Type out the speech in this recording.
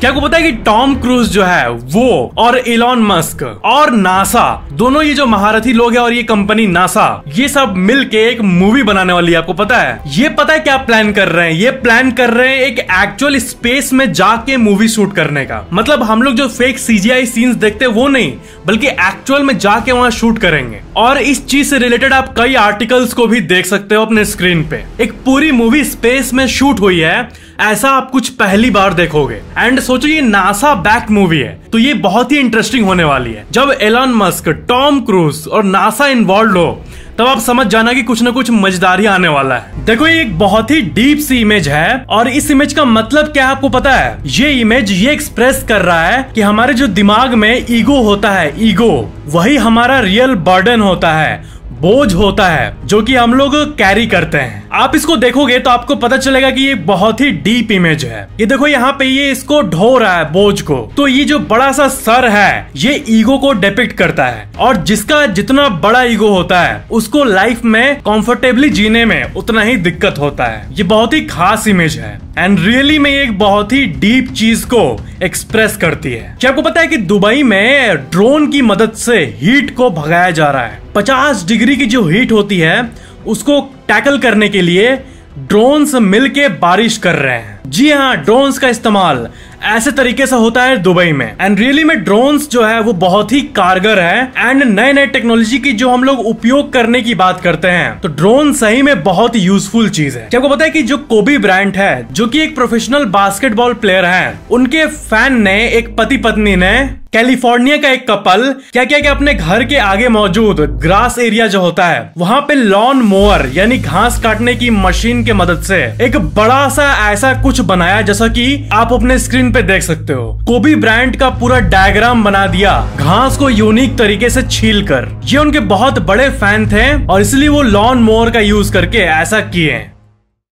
क्या आपको पता है कि टॉम क्रूज जो है वो और इलॉन मस्क और नासा, दोनों ये जो महारथी लोग हैं और ये कंपनी नासा, ये सब मिलके एक मूवी बनाने वाली है। आपको पता है? ये पता है क्या प्लान कर रहे हैं? ये प्लान कर रहे हैं एक एक्चुअल स्पेस में जाके मूवी शूट करने का। मतलब हम लोग जो फेक सीजीआई सीन्स देखते हैं वो नहीं, बल्कि एक्चुअल में जाके वहां शूट करेंगे। और इस चीज से रिलेटेड आप कई आर्टिकल्स को भी देख सकते हो अपने स्क्रीन पे। एक पूरी मूवी स्पेस में शूट हुई है, ऐसा आप कुछ पहली बार देखोगे। एंड सोचो ये नासा बैक मूवी है, तो ये बहुत ही इंटरेस्टिंग होने वाली है। जब एलन मस्क, टॉम क्रूज और नासा इन्वॉल्व हो तब आप समझ जाना कि कुछ ना कुछ मजेदारी आने वाला है। देखो ये एक बहुत ही डीप सी इमेज है और इस इमेज का मतलब क्या है आपको पता है? ये इमेज ये एक्सप्रेस कर रहा है कि हमारे जो दिमाग में ईगो होता है, ईगो वही हमारा रियल बर्डन होता है, बोझ होता है जो कि हम लोग कैरी करते हैं। आप इसको देखोगे तो आपको पता चलेगा कि ये बहुत ही डीप इमेज है। ये देखो यहाँ पे ये इसको ढो रहा है बोझ को, तो ये जो बड़ा सा सर है ये ईगो को डिपिक्ट करता है। और जिसका जितना बड़ा ईगो होता है उसको लाइफ में कंफर्टेबली जीने में उतना ही दिक्कत होता है। ये बहुत ही खास इमेज है एंड रियली में एक बहुत ही डीप चीज को एक्सप्रेस करती है। क्या आपको पता है कि दुबई में ड्रोन की मदद से हीट को भगाया जा रहा है? 50 डिग्री की जो हीट होती है उसको टैकल करने के लिए ड्रोन्स मिलके बारिश कर रहे हैं। जी हाँ, ड्रोन्स का इस्तेमाल ऐसे तरीके से होता है दुबई में। एंड रियली में ड्रोन्स जो है वो बहुत ही कारगर है। एंड नए नए टेक्नोलॉजी की जो हम लोग उपयोग करने की बात करते हैं तो ड्रोन सही में बहुत यूजफुल चीज है। क्या आपको पता है कि जो कोबी ब्रायंट है, जो कि एक प्रोफेशनल बास्केटबॉल प्लेयर है, उनके फैन ने, एक पति पत्नी ने, कैलिफोर्निया का एक कपल क्या किया कि अपने घर के आगे मौजूद ग्रास एरिया जो होता है वहां पे लॉन मोअर यानी घास काटने की मशीन के मदद से एक बड़ा सा ऐसा कुछ बनाया, जैसा कि आप अपने स्क्रीन पे देख सकते हो। कोबी ब्रायंट का पूरा डायग्राम बना दिया घास को यूनिक तरीके से छील कर। ये उनके बहुत बड़े फैन थे और इसलिए वो लॉन मोअर का यूज करके ऐसा किए।